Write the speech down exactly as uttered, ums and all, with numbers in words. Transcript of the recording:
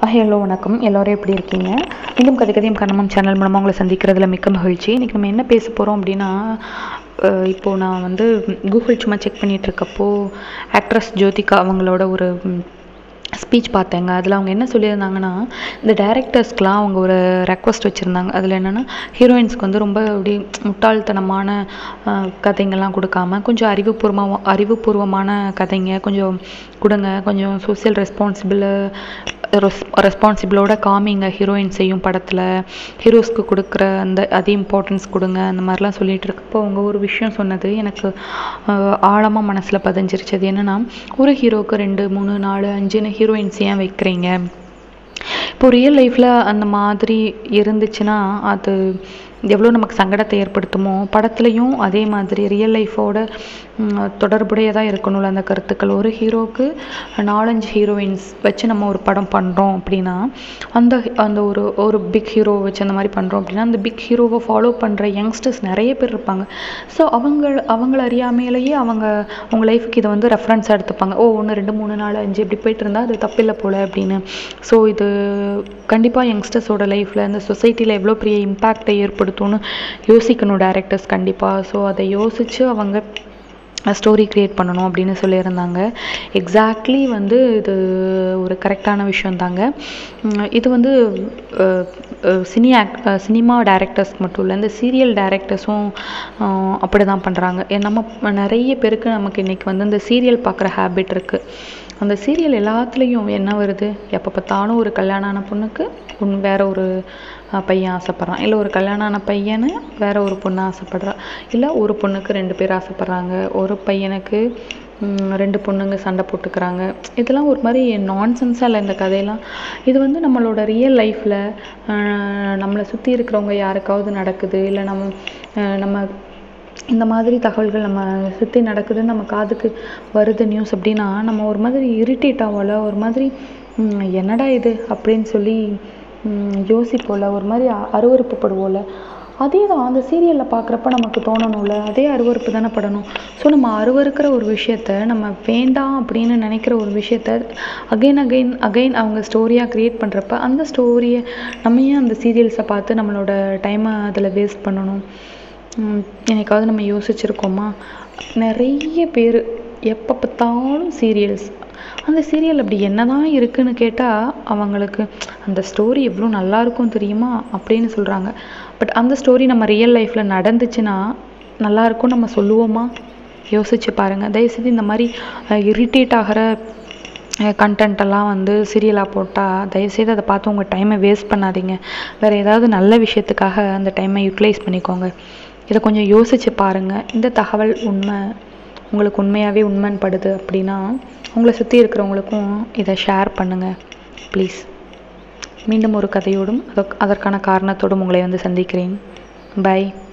Hello வணக்கம். எல்லோரும் எப்படி இருக்கீங்க? மீண்டும் கதை கதையும் கண்ணம்மா சேனல் மூலமாக உங்களை சந்திக்கிறதுல மிக்க மகிழ்ச்சி. இன்றைக்கி நம்ம என்ன பேச போகிறோம் அப்படின்னா, இப்போது நான் வந்து கூகுள் சும்மா செக் பண்ணிகிட்டு இருக்கப்போ ஆக்ட்ரஸ் ஜோதிகா அவங்களோட ஒரு ஸ்பீச் பார்த்தேங்க. அதில் அவங்க என்ன சொல்லியிருந்தாங்கன்னா, இந்த டேரக்டர்ஸ்க்கெலாம் அவங்க ஒரு ரெக்வஸ்ட் வச்சுருந்தாங்க. அதில் என்னென்னா, ஹீரோயின்ஸ்க்கு வந்து ரொம்ப அப்படி முட்டாள்தனமான கதைங்கள்லாம் கொடுக்காம கொஞ்சம் அறிவுபூர்வமாக அறிவுபூர்வமான கதைங்க கொஞ்சம் கொடுங்க, கொஞ்சம் சோசியல் ரெஸ்பான்சிபிள் ரெஸ் ரெஸ்பான்சிபிளோட காமிங்க ஹீரோயின்ஸையும் படத்தில், ஹீரோஸ்க்கு கொடுக்குற அந்த அதே இம்பார்ட்டன்ஸ் கொடுங்க, அந்த மாதிரிலாம் சொல்லிகிட்டு இருக்கப்போ அவங்க ஒரு விஷயம் சொன்னது எனக்கு ஆழமாக மனசில் பதிஞ்சிருச்சு. அது என்னென்னா, ஒரு ஹீரோவுக்கு ரெண்டு மூணு நாலு அஞ்சுன்னு ஹீரோயின்ஸ் ஏன் வைக்கிறீங்க? இப்போ ரியல் லைஃப்பில் அந்த மாதிரி இருந்துச்சுன்னா அது எவ்வளோ நமக்கு சங்கடத்தை ஏற்படுத்துமோ, படத்துலையும் அதே மாதிரி ரியல் லைஃபோட தொடர்புடையதாக இருக்கணும்ல அந்த கருத்துக்கள். ஒரு ஹீரோவுக்கு நாலஞ்சு ஹீரோயின்ஸ் வச்சு நம்ம ஒரு படம் பண்ணுறோம் அப்படின்னா, அந்த அந்த ஒரு ஒரு பிக் ஹீரோவை வச்சு அந்த மாதிரி பண்ணுறோம் அப்படின்னா, அந்த பிக் ஹீரோவை ஃபாலோ பண்ணுற யங்ஸ்டர்ஸ் நிறைய பேர் இருப்பாங்க. ஸோ அவங்க அவங்கள அறியாமையிலேயே அவங்க அவங்க லைஃபுக்கு இதை வந்து ரெஃபரன்ஸாக எடுத்துப்பாங்க. ஓ ஒன்று ரெண்டு மூணு நாலு அஞ்சு இப்படி போயிட்டு இருந்தால் அது தப்பில்லை போல் அப்படின்னு. ஸோ இது கண்டிப்பாக யங்ஸ்டர்ஸோட லைஃப்பில் அந்த சொசைட்டியில் எவ்வளோ பெரிய இம்பேக்டை ஏற்படுத்தும்னு யோசிக்கணும் டேரக்டர்ஸ் கண்டிப்பாக. ஸோ அதை யோசித்து அவங்க ஸ்டோரி க்ரியேட் பண்ணணும் அப்படின்னு சொல்லியிருந்தாங்க. எக்ஸாக்ட்லி வந்து இது ஒரு கரெக்டான விஷயந்தாங்க. இது வந்து சினி ஆக்ட் சினிமா டேரக்டர்ஸ்க்கு மட்டும் இல்லை, இந்த சீரியல் டேரக்டர்ஸும் அப்படி தான் பண்ணுறாங்க. நம்ம நிறைய பேருக்கு நமக்கு இன்றைக்கி வந்து இந்த சீரியல் பார்க்குற ஹேபிட் இருக்குது. அந்த சீரியல் எல்லாத்துலேயும் என்ன வருது, எப்போ பார்த்தாலும் ஒரு கல்யாணம் ஆன பொண்ணுக்கு ஒன் வேற ஒரு பையன் ஆசைப்பட்றான், இல்லை ஒரு கல்யாணம் ஆன பையனை வேற ஒரு பொண்ணு ஆசைப்படுறா, இல்லை ஒரு பொண்ணுக்கு ரெண்டு பேர் ஆசைப்பட்றாங்க, ஒரு பையனுக்கு ரெண்டு பொண்ணுங்க சண்டை போட்டுக்கிறாங்க. இதெல்லாம் ஒரு மாதிரி நான்சென்ஸாக இல்லை இந்த கதையெல்லாம். இது வந்து நம்மளோட ரியல் லைஃப்பில் நம்மளை சுற்றி இருக்கிறவங்க யாருக்காவது நடக்குது, இல்லை நம்ம நம்ம இந்த மாதிரி தகவல்கள் நம்ம சுற்றி நடக்குதுன்னு நம்ம காதுக்கு வருது நியூஸ் அப்படின்னா, நம்ம ஒரு மாதிரி இரிட்டேட் ஆகல, ஒரு மாதிரி என்னடா இது அப்படின்னு சொல்லி யோசிப்போல, ஒரு மாதிரி அருவருப்புப்படுவோம்ல. அதே தான் அந்த சீரியலில் பார்க்குறப்ப நமக்கு தோணணும்ல, அதே அருவருப்பு தானே படணும். ஸோ நம்ம அருவருக்கிற ஒரு விஷயத்த, நம்ம வேண்டாம் அப்படின்னு நினைக்கிற ஒரு விஷயத்த அகைன் அகைன் அகைன் அவங்க ஸ்டோரியாக க்ரியேட் பண்ணுறப்ப, அந்த ஸ்டோரியை நம்ம ஏன் அந்த சீரியல்ஸை பார்த்து நம்மளோட டைமை அதில் வேஸ்ட் பண்ணணும்? என்னைக்காவது நம்ம யோசிச்சுருக்கோமா? நிறைய பேர் எப்போ பார்த்தாலும் சீரியல்ஸ், அந்த சீரியல் அப்படி என்ன தான் இருக்குதுன்னு கேட்டால் அவங்களுக்கு அந்த ஸ்டோரி எவ்வளோ நல்லாயிருக்கும் தெரியுமா அப்படின்னு சொல்கிறாங்க. பட் அந்த ஸ்டோரி நம்ம ரியல் லைஃப்பில் நடந்துச்சுன்னா நல்லாயிருக்கும் நம்ம சொல்லுவோமா? யோசிச்சு பாருங்கள். தயவுசெய்து இந்த மாதிரி இரிட்டேட் ஆகிற கண்டென்ட்டெல்லாம் வந்து சீரியலாக போட்டால் தயவுசெய்து அதை பார்த்து உங்கள் டைமை வேஸ்ட் பண்ணாதீங்க. வேறு ஏதாவது நல்ல விஷயத்துக்காக அந்த டைமை யூட்டிலைஸ் பண்ணிக்கோங்க. இதை கொஞ்சம் யோசித்து பாருங்கள். இந்த தகவல் உண்மை உங்களுக்கு உண்மையாகவே உண்மைன்னு படுது அப்படின்னா உங்களை சுற்றி இருக்கிறவங்களுக்கும் இதை ஷேர் பண்ணுங்கள் ப்ளீஸ். மீண்டும் ஒரு கதையோடும் அதற்கான காரணத்தோடும் உங்களை வந்து சந்திக்கிறேன். பை.